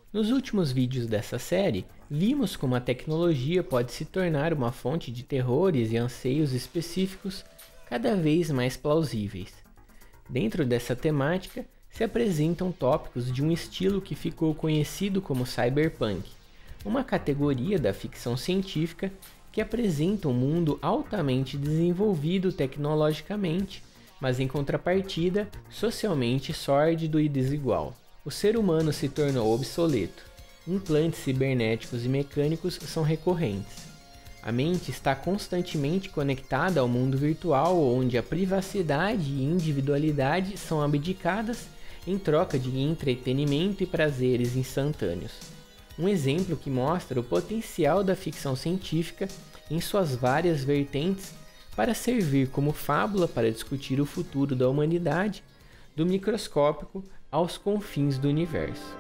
Nos últimos vídeos dessa série, vimos como a tecnologia pode se tornar uma fonte de terrores e anseios específicos cada vez mais plausíveis. Dentro dessa temática, se apresentam tópicos de um estilo que ficou conhecido como cyberpunk, uma categoria da ficção científica que apresenta um mundo altamente desenvolvido tecnologicamente, mas em contrapartida, socialmente sórdido e desigual. O ser humano se tornou obsoleto. Implantes cibernéticos e mecânicos são recorrentes. A mente está constantemente conectada ao mundo virtual, onde a privacidade e individualidade são abdicadas em troca de entretenimento e prazeres instantâneos. Um exemplo que mostra o potencial da ficção científica em suas várias vertentes para servir como fábula para discutir o futuro da humanidade, do microscópico aos confins do universo.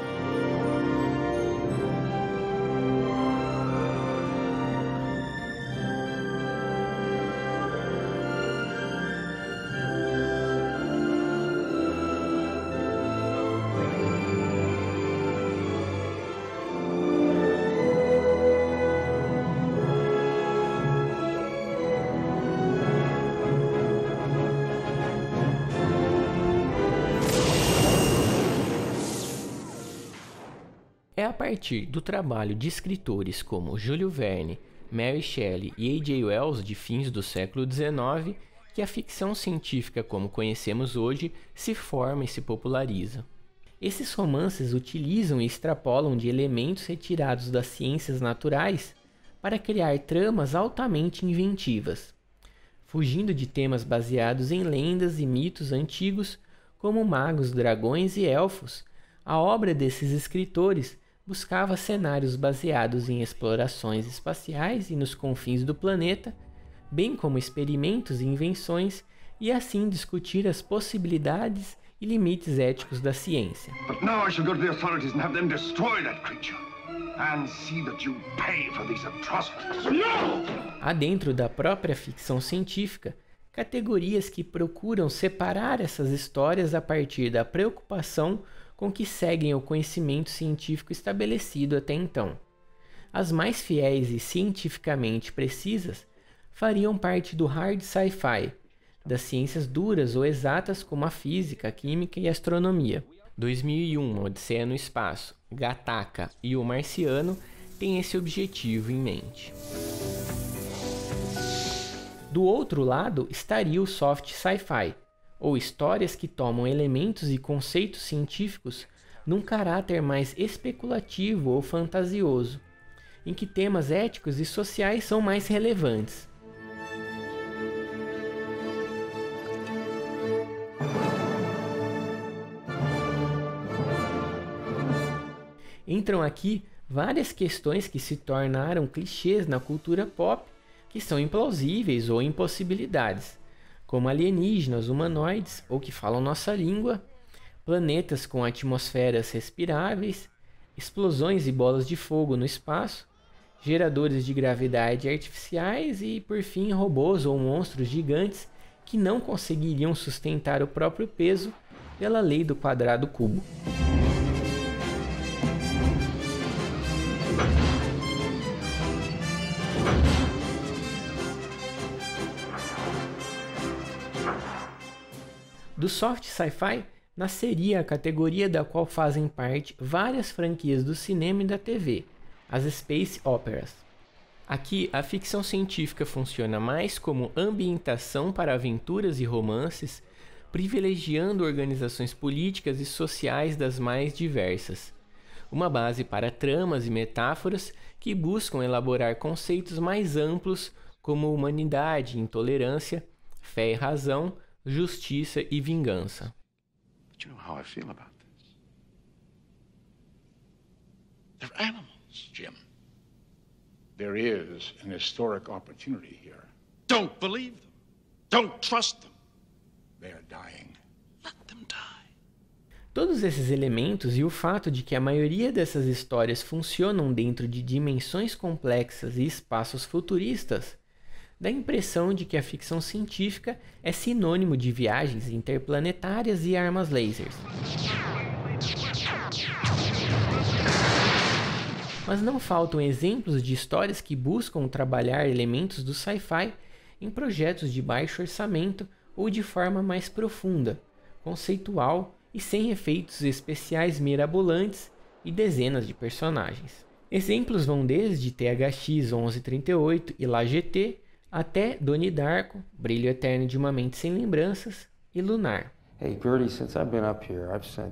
É a partir do trabalho de escritores como Júlio Verne, Mary Shelley e A.J. Wells de fins do século XIX que a ficção científica como conhecemos hoje se forma e se populariza. Esses romances utilizam e extrapolam de elementos retirados das ciências naturais para criar tramas altamente inventivas, fugindo de temas baseados em lendas e mitos antigos como magos, dragões e elfos. A obra desses escritores buscava cenários baseados em explorações espaciais e nos confins do planeta, bem como experimentos e invenções, e assim discutir as possibilidades e limites éticos da ciência. But now I shall go to the authorities and have them destroy that creature and see that you pay for these atrocities. No! Há dentro da própria ficção científica categorias que procuram separar essas histórias a partir da preocupação com que seguem o conhecimento científico estabelecido até então. As mais fiéis e cientificamente precisas fariam parte do hard sci-fi, das ciências duras ou exatas como a física, a química e a astronomia. 2001, Odisseia no Espaço, Gattaca e O Marciano têm esse objetivo em mente. Do outro lado estaria o soft sci-fi, ou histórias que tomam elementos e conceitos científicos num caráter mais especulativo ou fantasioso, em que temas éticos e sociais são mais relevantes. Entram aqui várias questões que se tornaram clichês na cultura pop, que são implausíveis ou impossibilidades, como alienígenas humanoides ou que falam nossa língua, planetas com atmosferas respiráveis, explosões e bolas de fogo no espaço, geradores de gravidade artificiais e, por fim, robôs ou monstros gigantes que não conseguiriam sustentar o próprio peso pela lei do quadrado cubo. Do soft sci-fi nasceria a categoria da qual fazem parte várias franquias do cinema e da TV, as space operas. Aqui, a ficção científica funciona mais como ambientação para aventuras e romances, privilegiando organizações políticas e sociais das mais diversas. Uma base para tramas e metáforas que buscam elaborar conceitos mais amplos como humanidade, intolerância, fé e razão, justiça e vingança. But you know how I feel about this. They're animals, Jim. There is an historic opportunity here. Don't believe them. Don't trust them. They are dying. Let them die. Todos esses elementos e o fato de que a maioria dessas histórias funcionam dentro de dimensões complexas e espaços futuristas dá a impressão de que a ficção científica é sinônimo de viagens interplanetárias e armas lasers. mas não faltam exemplos de histórias que buscam trabalhar elementos do sci-fi em projetos de baixo orçamento ou de forma mais profunda, conceitual e sem efeitos especiais mirabolantes e dezenas de personagens. Exemplos vão desde THX 1138 e La GT até Donnie Darko, Brilho Eterno de uma Mente Sem Lembranças e Lunar. Hey, Gertie, since I've been up here, I've sent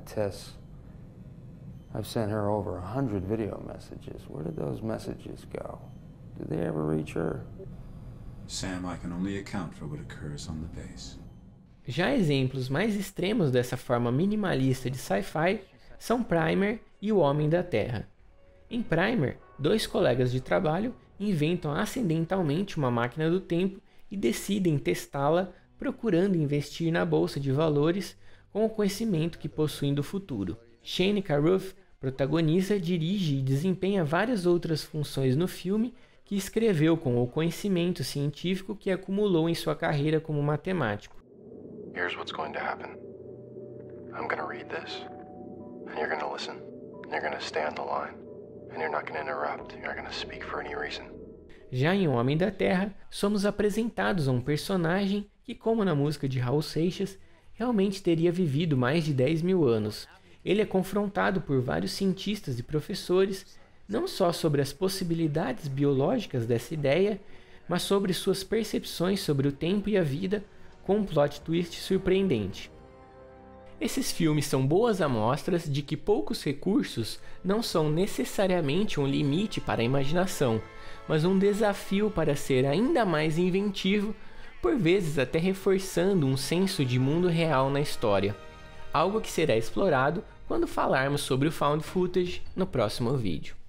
her over 100 video messages. Where did those messages go? Did they ever reach her? Sam, I can only account for what occurs on the base. Já exemplos mais extremos dessa forma minimalista de sci-fi são Primer e O Homem da Terra. Em Primer, dois colegas de trabalho inventam acidentalmente uma máquina do tempo e decidem testá-la, procurando investir na bolsa de valores com o conhecimento que possuem do futuro. Shane Carruth protagoniza, dirige e desempenha várias outras funções no filme que escreveu com o conhecimento científico que acumulou em sua carreira como matemático. Here's what's going to happen. I'm going to read this, and you're going to listen, and you're going to stay on the line, and you're not going to interrupt, you're not going to speak for any reason. Já em O Homem da Terra, somos apresentados a um personagem que, como na música de Raul Seixas, realmente teria vivido mais de 10 mil anos. Ele é confrontado por vários cientistas e professores, não só sobre as possibilidades biológicas dessa ideia, mas sobre suas percepções sobre o tempo e a vida, com um plot twist surpreendente. Esses filmes são boas amostras de que poucos recursos não são necessariamente um limite para a imaginação, mas um desafio para ser ainda mais inventivo, por vezes até reforçando um senso de mundo real na história, algo que será explorado quando falarmos sobre o found footage no próximo vídeo.